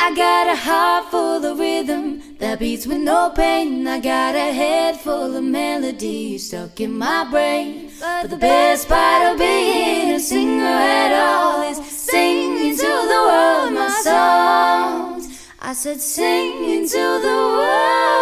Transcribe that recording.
I got a heart full of rhythm that beats with no pain. I got a head full of melody stuck in my brain. But the best part of being a singer at all is singing to the world my songs. I said singing to the world.